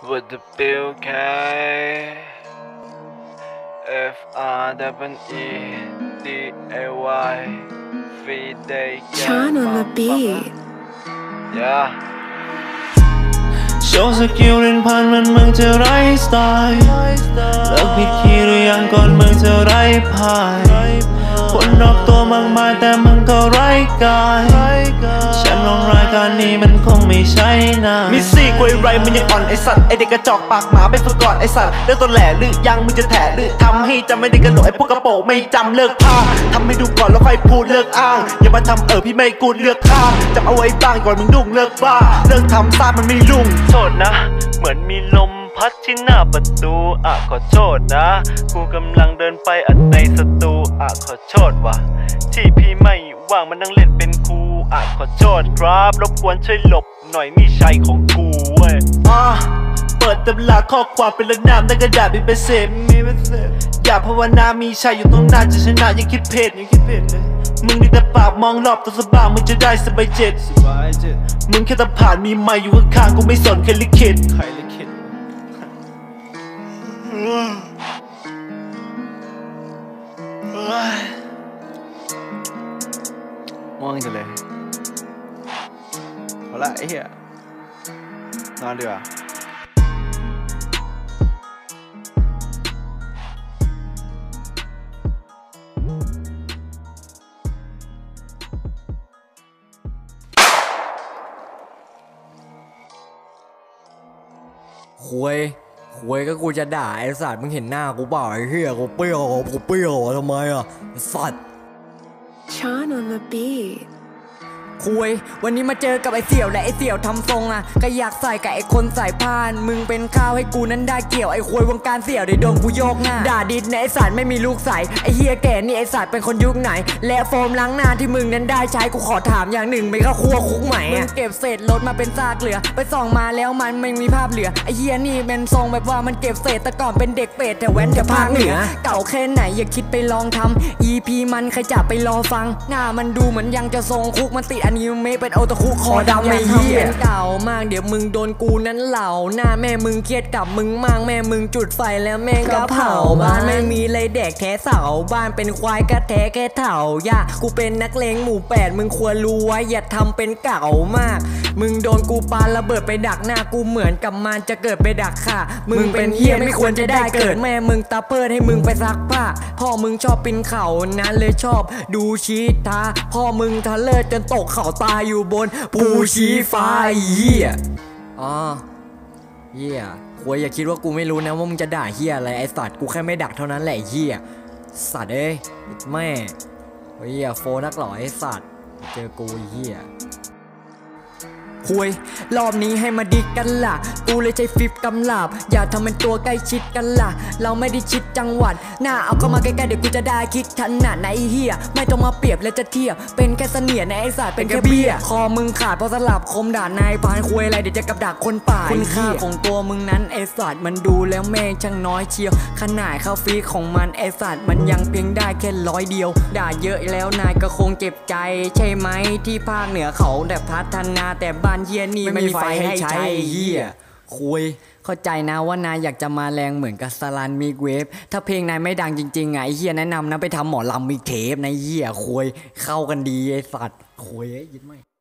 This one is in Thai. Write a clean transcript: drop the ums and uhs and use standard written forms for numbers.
with the bill K F R W E D A Y free day Sean on the beat yeah โชว์สกิลเล่นพันมันมึงจะไร้สไตล์เลิกผิดคีย์หรือยังก่อนมึงจะไร้พายคนรอบตัวมากมายแต่มึงก็ไร้กายแชมป์ลงรายการนี้มันคงไม่ใช่นะมิสซี่กวยไรมันยังอ่อนไอสัตว์ไอเด็กกระจอกปากหมาไปฝึกก่อนไอสัตว์เรื่องตัวแหล่หรือยังมึงจะแถหรือทำให้จำไม่ได้กระโดดไอพวกกระโปงไม่จำเลิกพาทำให้ดูก่อนแล้วค่อยพูดเลิกอ้างอย่ามาทำพี่ไม่กูเลือกข้ามจำเอาไว้บ้างก่อนมึงดุ้งเลิกบ้าเลิกทำซ่ามันไม่รุ่งโทษนะเหมือนมีลมพัดที่หน้าประตูขอโทษนะกูกำลังเดินไปในสตูขอโทษว่ะที่พี่ไม่ว่างมันนั่งเล่นเป็นครูขอโทษครับรบกวนช่วยหลบหน่อยนี่ชัยของกูเว้ยเปิดตำราข้อความเป็นละนามในกระดาษมีเป็นเศษอย่าภาวนามีชัยอยู่ตรงหน้าจะชนะยังคิดเพศเลยมึงนี่แต่ปากมองรอบตัวสบายมึงจะได้สบายเจ็ดมึงแค่ตะผ่านมีไม้อยู่ข้างๆกูไม่สนใครลิขิตม่วงจังเลยเอาละไอ้เหี้ยนอนดีกว่าคุยก็กูจะด่าไอ้สัตว์มึงเห็นหน้ากูเปล่าไอ้เหี้ยกูเปรี้ยวทำไมไอ้สัตว์ Sean on the beat คุยวันนี้มาเจอกับไอ้เสี่ยวและไอ้เสี่ยวทำทรงก็อยากใส่กับไอ้คนใส่ผ้านมึงเป็นข้าวให้กูนั้นได้เกี่ยวไอ้คุยวงการเสี่ยวได้โดนกูโยกหน้าด่าดิดในไอ้สัตว์ไม่มีลูกใส่ไอ้เฮียแก่นี่ไอ้สัตว์เป็นคนยุคไหนและโฟมล้างหน้าที่มึงนั้นได้ใช้กูขอถามอย่างหนึ่งไม่เข้าครัวคุกไหมมึงเก็บเศษรถมาเป็นซากเหลือไปส่องมาแล้วมันไม่มีภาพเหลือไอ้เฮียนี่เป็นทรงแบบว่ามันเก็บเศษแต่ก่อนเป็นเด็กเป็ดแต่แว้นแต่ภาคเหนือเก่าแค่ไหนอย่าคิดไปลองทำ EP มันใครจะไปรอฟังหน้ามันดูเหมือนยังจะทรงคุกมันติดอนิเมะเป็นโอตะคุคอดำไม่เหี้ยเป็นเก่ามากเดี๋ยวมึงโดนกูนั้นเหล่าหน้าแม่มึงเครียดกับมึงมากแม่มึงจุดไฟแล้วแม่งก็เผาบ้านไม่มีเลยแดกแท้เสาบ้านเป็นควายก็แท้แค่เถ่าย่ากูเป็นนักเลงหมู่8มึงควรรู้ไว้อย่าทำเป็นเก่ามากมึงโดนกูปาระเบิดไปดักหน้ากูเหมือนกับมันจะเกิดไปดักค่ะมึงเป็นเหี้ยไม่ควรจะได้เกิดแม่มึงตาเปิดให้มึงไปซักผ้าพ่อมึงชอบปีนเขานั้นเลยชอบดูชีตาพ่อมึงทะเลจนตกเขาตายอยู่บนภูชีฟ้าเหี้ยเหี้ยคุยอย่าคิดว่ากูไม่รู้นะว่ามึงจะด่าเหี้ยอะไรไอ้สัตว์กูแค่ไม่ดักเท่านั้นแหละเหี้ยสัตว์แม่เหี้ยโฟนักหล่อไอ้สัตว์เจอกูเหี้ยคุยรอบนี้ให้มาดิกันล่ะกูเลยใช้ฟิปกำลาบอย่าทำเป็นตัวใกล้ชิดกันล่ะเราไม่ได้ชิดจังหวัดหน้าเอาเข้ามาใกล้ๆเดี๋ยวกูจะได้คิดขนาดไหนเฮียไม่ต้องมาเปรียบและจะเทียบเป็นแค่เสนียดในไอ้สัตว์เป็นแค่เบี้ยคอมึงขาดเพราะสลับคมด่านายพานคุยอะไรเดี๋ยวจะกับดักคนป่าคุณค่าของตัวมึงนั้นไอ้สัตว์มันดูแล้วแม่งช่างน้อยเชียวขนาดเข้าฟีของมันไอ้สัตว์มันยังเพียงได้แค่100เดียวด่าเยอะแล้วนายก็คงเจ็บใจใช่ไหมที่ภาคเหนือเขาแต่พัฒนาแต่บ้านเฮียนี่ไม่มีไฟให้ใช้เหี้ยคุยเข้าใจนะว่านายอยากจะมาแรงเหมือนกับสลันมิกเวฟถ้าเพลงนายไม่ดังจริงๆไอ้เหี้ยแนะนำนะไปทำหมอลำมิกเทปนะเหี้ยคุยเข้ากันดีไอ้สัตว์คุยยิ้มไม่